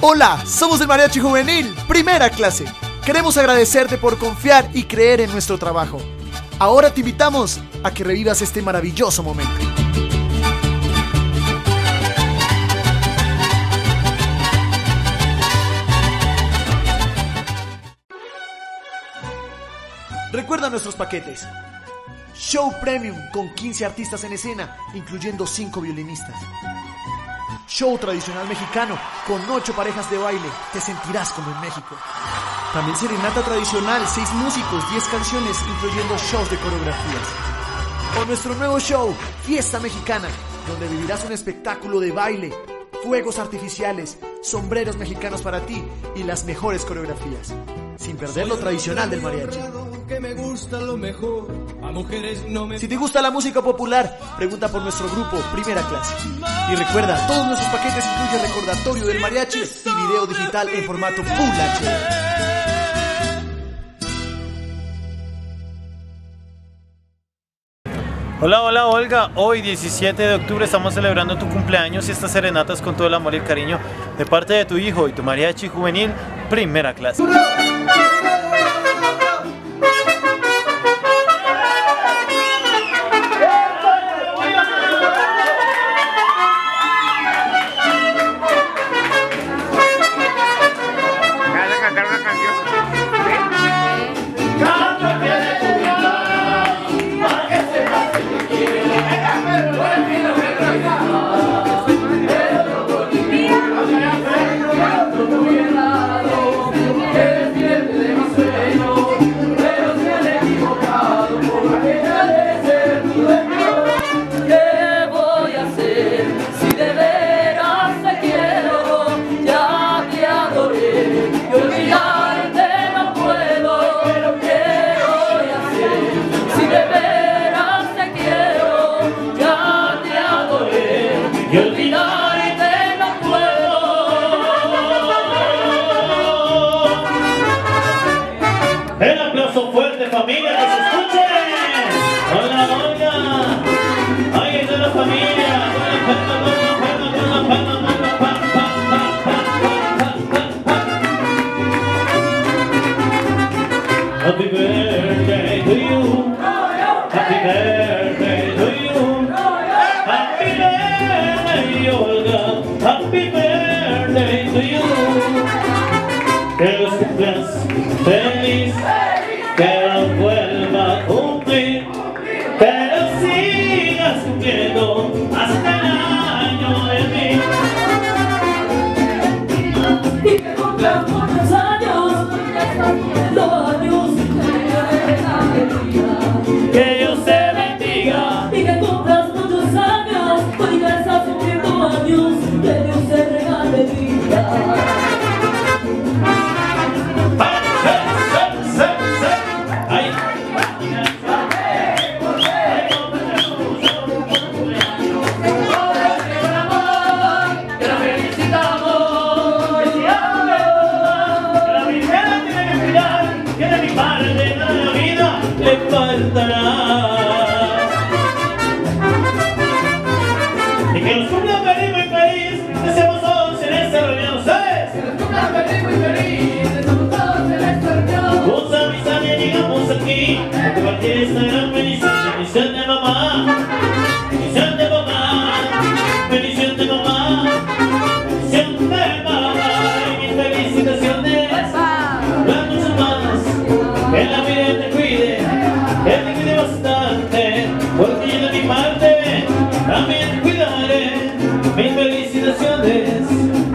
Hola, somos el Mariachi Juvenil, primera clase. Queremos agradecerte por confiar y creer en nuestro trabajo. Ahora te invitamos a que revivas este maravilloso momento. Recuerda nuestros paquetes. Show Premium con 15 artistas en escena, incluyendo 5 violinistas. Show tradicional mexicano con 8 parejas de baile, te sentirás como en México. También serenata tradicional, 6 músicos, 10 canciones, incluyendo shows de coreografías. O nuestro nuevo show, Fiesta Mexicana, donde vivirás un espectáculo de baile, fuegos artificiales, sombreros mexicanos para ti y las mejores coreografías, sin perder lo tradicional del mariachi. Si te gusta la música popular, pregunta por nuestro grupo Primera Clase. Y recuerda, todos nuestros paquetes incluyen recordatorio del mariachi y video digital en formato Full HD. Hola, hola Olga, hoy 17 de octubre estamos celebrando tu cumpleaños y estas serenatas con todo el amor y el cariño de parte de tu hijo y tu Mariachi Juvenil Primera Clase. El aplauso fuerte, familia, que se escuche. Hola, Olga. Ahí está la familia. Happy birthday to you. Happy birthday to you. Happy birthday, Olga. Happy birthday to you. Que los cumplas feliz, que los vuelva a cumplir, que los sigas cumpliendo hasta el año de mí. Y que cumplas muchos años, que Dios te bendiga. y que cumplas muchos años, hoy ya estás cumpliendo años, que Dios te regale vida. Le faltará. Y que los cumpla feliz, muy feliz. Deseamos todos en esta reunión, ¿sabes? Que nos cumplas feliz, muy feliz, estamos todos en esta reunión. Con amistad ya llegamos aquí a compartir esta gran bendición de mamá, bendición de mamá, bendición de mamá, bendición de mamá. Y mis felicitaciones, las muchas más, que la vida te cuide, que te cuide bastante, porque yo de mi parte también te cuidaré. Mis felicitaciones.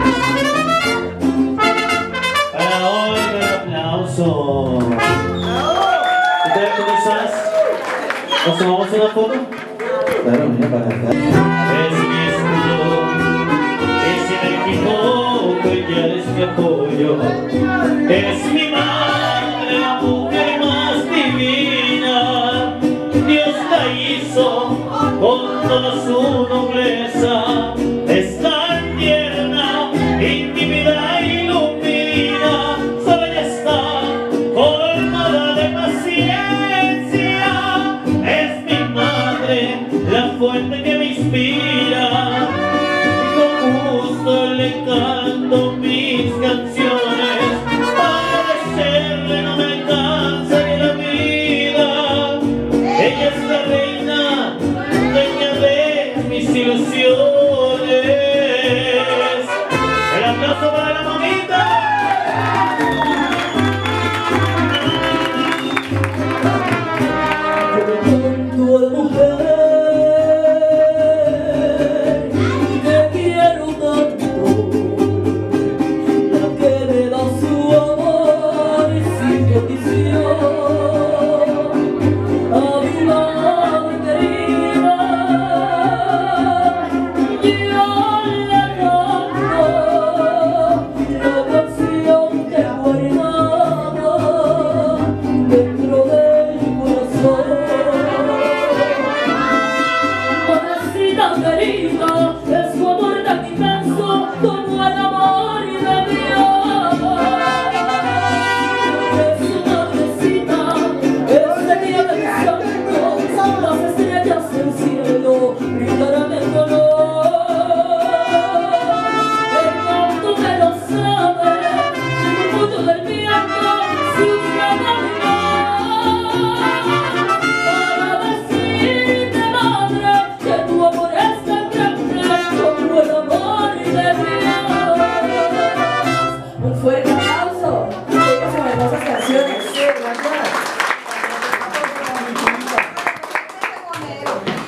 Para hoy el aplauso. ¿Qué tal? ¿Cómo estás? ¿Nos tomamos una foto? Claro, mira para acá. Es mi escudo, es mi equipo, ella es mi apoyo. Es mi madre, la mujer más divina. Dios la hizo con toda su nobleza. Es tan tierna, intimida y ilumina. Solo ella está colmada de paciencia. Es mi madre, la fuente que me inspira. Y con gusto le canto mis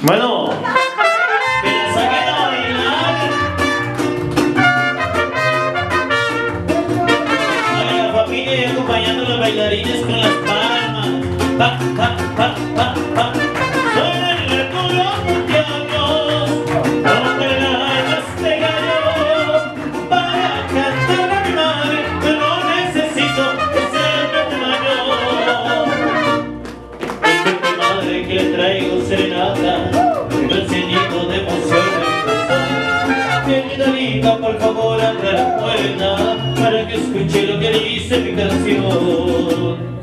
Bueno, que la saquen a bailar. A la familia y acompañando a los bailarines con las palmas. Pa, pa, pa, pa, pa. Suénenle con los muchachos, rompen las de gallo. Para cantar a mi madre, yo no necesito que sea el mayor. Es mi madre que le traigo serenata, que me enseñito de emoción en Querida linda, por favor abra la puerta para que escuche lo que dice mi canción.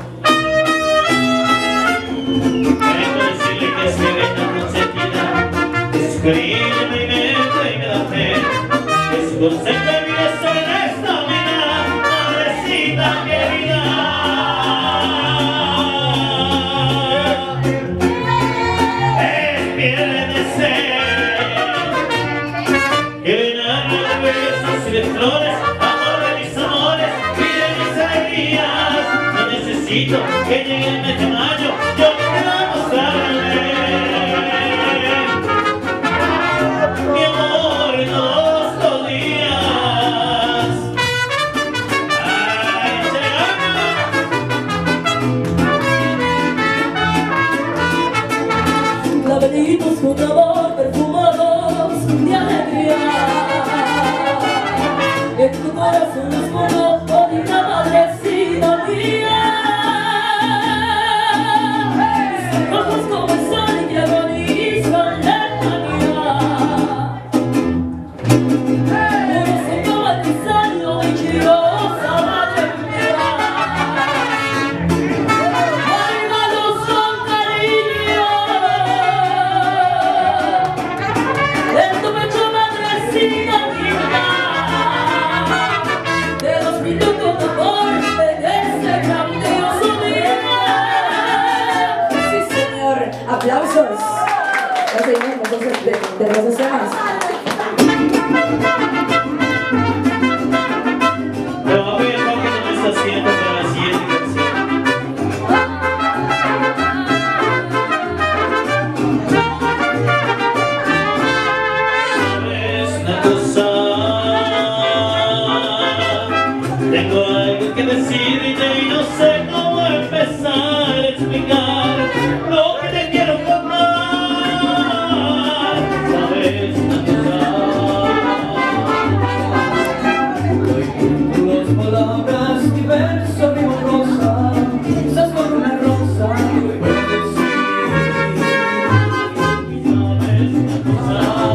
Quiero decirle que se ve tan consentida, escribe mi mente y me da fe, que su consejo de vida es en esta vida, madrecita querida. De flores, amor de mis amores y de mis alegrías. No necesito que llegue el mes de mayo, yo quiero mostrarle mi amor todos los días. Ay, laberintos con amor perfumados de alegría. En tu corazón los conozco de una madrecita mía. Mis ojos como el sol que agonizan lejanía. Unos son como el pisaño y chirosa madre mía. Regalos son cariño. En tu pecho madrecita mía. Aplausos. Ya seguimos entonces de los dos temas. Pero va a ver cómo no me está haciendo para la siguiente canción. ¿Sabes una cosa? Tengo algo que decirte y no sé cómo empezar a explicar lo que te quiero contar. ¿Sabes una cosa? Hoy con las palabras diversas mi rosa, quizás con una rosa que puedes decir. ¿Sabes una cosa?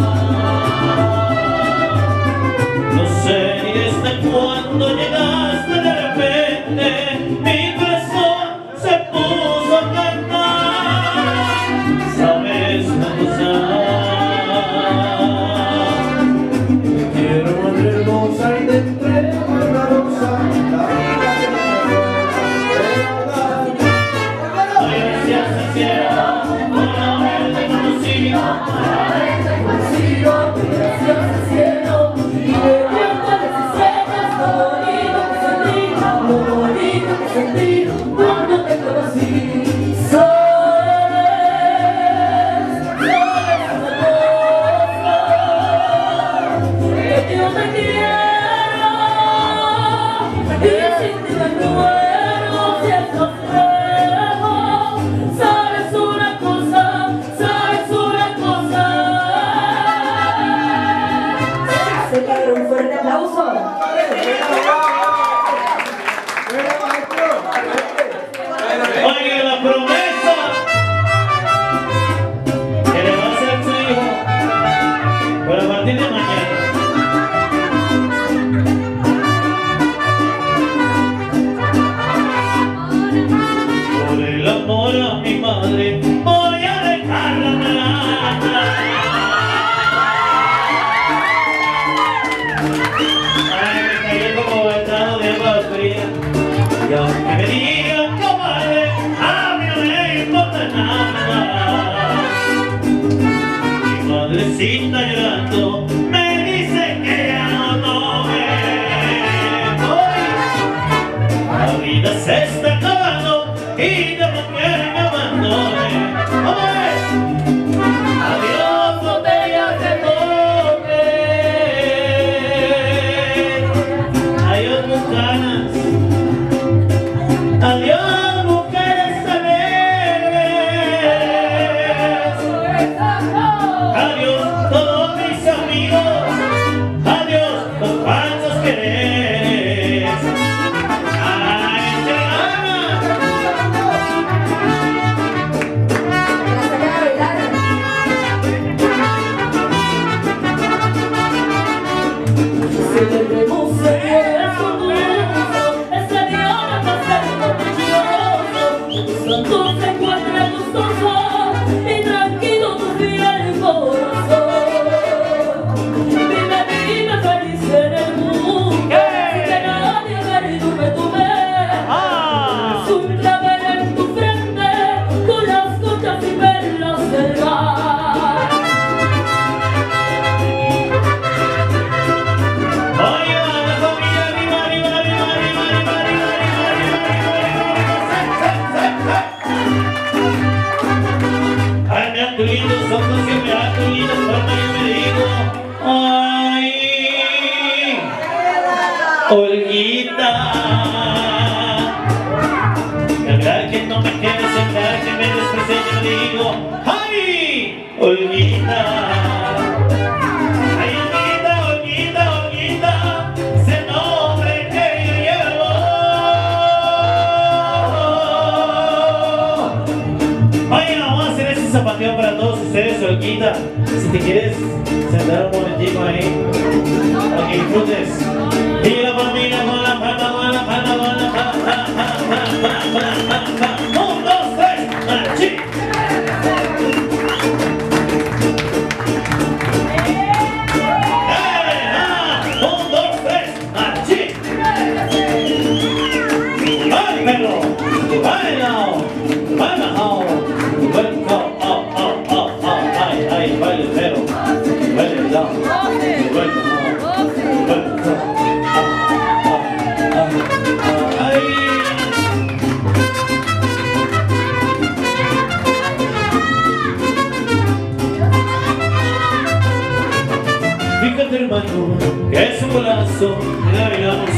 No sé ni desde cuándo llegaste de repente, mi corazón se puso a cantar. ¿Sabes una cosa? Te quiero madre hermosa y te entrego una rosa, la vida que me da. Doy gracias al cielo por haberte conocido, Gracias al cielo y de cuántas estrellas, lo bonito que sentí cuando te conocí. Sabes una cosa, que yo te quiero y sin ti me muero si estás lejos. Sabes una cosa, sabes una cosa. Se le un fuerte aplauso. Oiga la promesa que le va a hacer su hijo, pero a partir de mañana. Por el amor a mi madre voy a dejarla malata. Ay, me caí como vetado de agua fría. Y aunque me digan cobarde, a mí no me importa nada. Mi madrecita llorando me dice que ya no me voy. La vida se está acabando y yo no quiero que me abandone. ¡Vamos! tus lindos ojos y mirar tu linda forma yo me digo, ay, Olguita. Hablar que no me quieres, hablar que me desprecias, yo digo, ay, Olguita. Ay, Olguita, Olguita, Olguita, ese nombre que yo llevo. Oye, vamos a hacer ese zapateo para todos ustedes, Olguita. Si te quieres sentar un momentito ahí, para que disfrutes. Y la familia con la palma, con la palma, con la palma, un, dos, tres, ¡achí! Un, dos, tres, ¡achí! ¡Ay, perro! ¡Baila! ¡Baila! ¡Baila! ¡Ay, ay! ¡Baila el perro! ¡Baila! ¡Baila! Fíjate, hermano, que es un golazo, la miramos.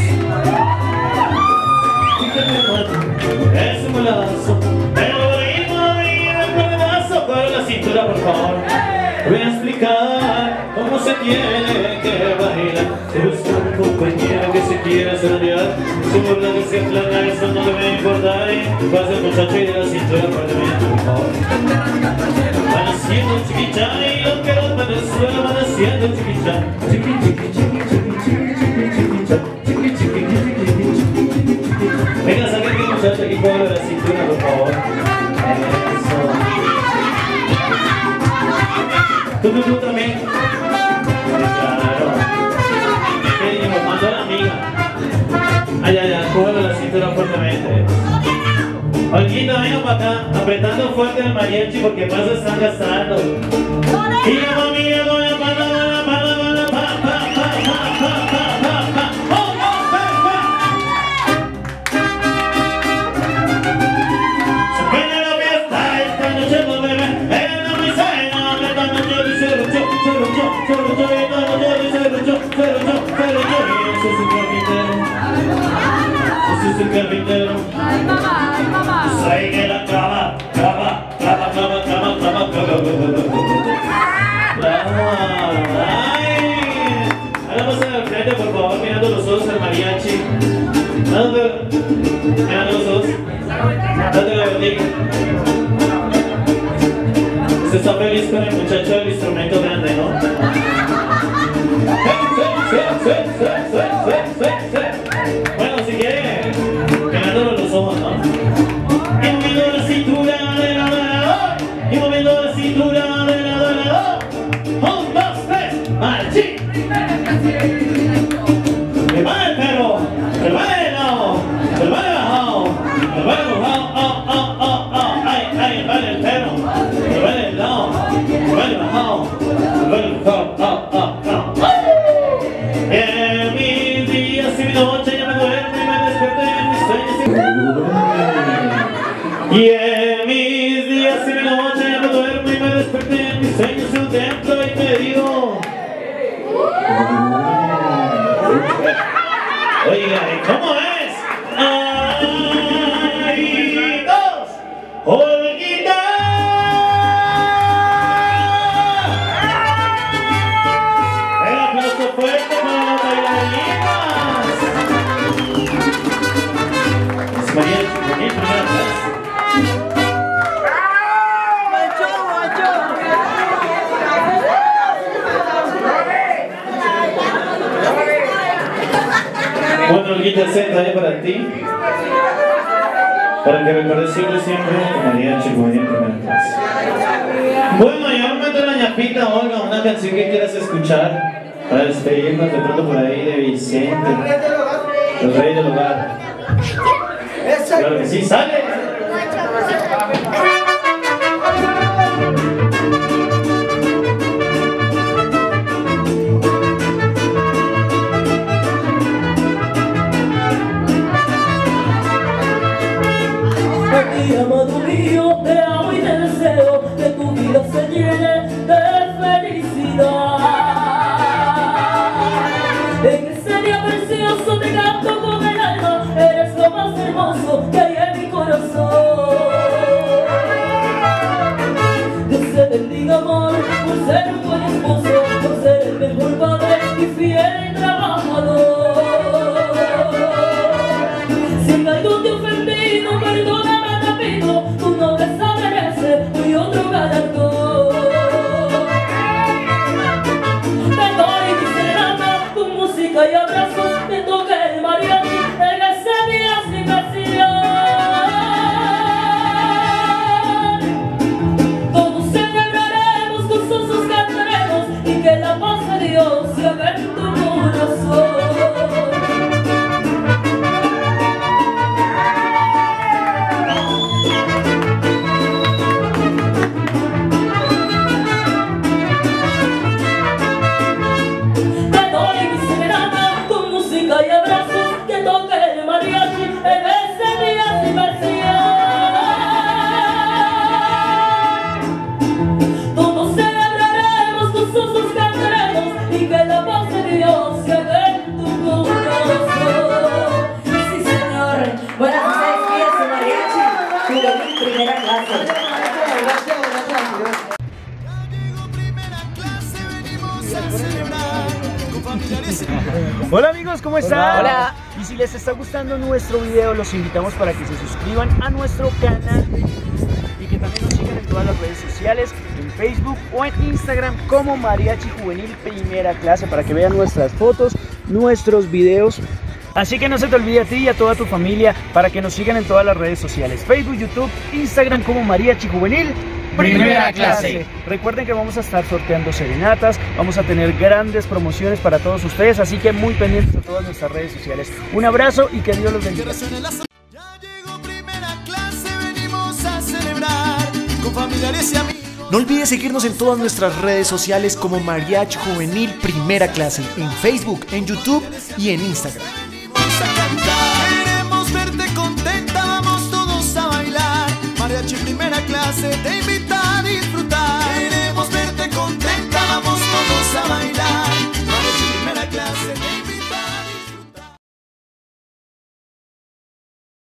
Fíjate, hermano, que es un golazo, pero oímos abrir el pedazo para la cintura, por favor. Voy a explicar cómo se tiene que bailar. Se busca un compañero que se quiera soñar. Su burla que se plana, eso no te va a importar. Pasa el muchacho y de la cintura para mí, por favor. Van haciendo chiquichá y los que los van al suelo van haciendo chiquichá. Chiqui, chiqui, chiqui, chiqui, chiqui, chiquichá. Chiqui, chiqui, chiqui, chiqui, chiqui. Venga, saquen que el muchacho aquí por la cintura, por favor. Eso. Tú también. Claro. ¿Qué dijimos? Mandó a la amiga. Ay, ay, ay, cógelo la cintura fuertemente. Olguita, venga para acá, apretando fuerte el mariachi porque más se están gastando. Y la familia con la pala, con la pala, con la pa, pa, pa, pa, pa, pa, pa, pa. ¡Oh, oh, pa, pa! Se viene la fiesta esta noche, pues, bebé. No me sabe nada, esta noche dice lucho, se luchó, esta noche dice lucho, se luchó. Ese es el carpintero. Ese es el carpintero. Ay, mamá, ay, mamá. Soy que la clava. Ay, ahora vamos al frente, por favor, mirando los ojos al mariachi. Mirando los ojos. Date la bendiga. Se está feliz con el muchacho del instrumento grande, ¿no? Bueno, si quiere, mirándolo los ojos, ¿no? Y moviendo la cintura del adorador. Y moviendo la cintura del adorador. Un, dos, tres, marchi. ¡Que va el perro! ¡Que va el lado! ¡Que va el bajado! ¡Que va el bajado! ¡Oh, oh, oh, oh! ¡Ay, ay! ¡Que va el perro! ¡Que va el lado! ¡Que va el bajado! ¡Que va el bajado! ¡Oh, oh, oh! En mis días y mi noche ya me duermo y me despierto en mis sueños. Y en mis días y mi noche ya me duermo y me desperté en mis sueños en un templo y me digo, oiga, ¿y cómo es? ¡Ay, dos! ¡Olguita! El aplauso fuerte para las bailarinas. María, primera vez. Bueno, Olguita, ese detalle para ti, para que recuerdes siempre tu mariachi juvenil en primera clase. Bueno, y ahora meto la ñapita, Olga, una canción que quieras escuchar para despedirnos de pronto por ahí de Vicente, los reyes del hogar. Claro que sí, sale. Amado mío, te amo y te deseo que tu vida se llene Hola amigos, ¿cómo están? Hola. Y si les está gustando nuestro video, los invitamos para que se suscriban a nuestro canal y que también nos sigan en todas las redes sociales, en Facebook o en Instagram como Mariachi Juvenil Primera Clase, para que vean nuestras fotos, nuestros videos. Así que no se te olvide a ti y a toda tu familia para que nos sigan en todas las redes sociales, Facebook, YouTube, Instagram como Mariachi Juvenil Primera Clase. Recuerden que vamos a estar sorteando serenatas, vamos a tener grandes promociones para todos ustedes, así que muy pendientes de todas nuestras redes sociales. Un abrazo y que Dios los bendiga. Ya llegó Primera Clase, venimos a celebrar con familiares y amigos. No olvides seguirnos en todas nuestras redes sociales como Mariachi Juvenil Primera Clase, en Facebook, en YouTube y en Instagram. Queremos verte contenta, vamos todos a bailar. Mariachi Primera Clase te invita.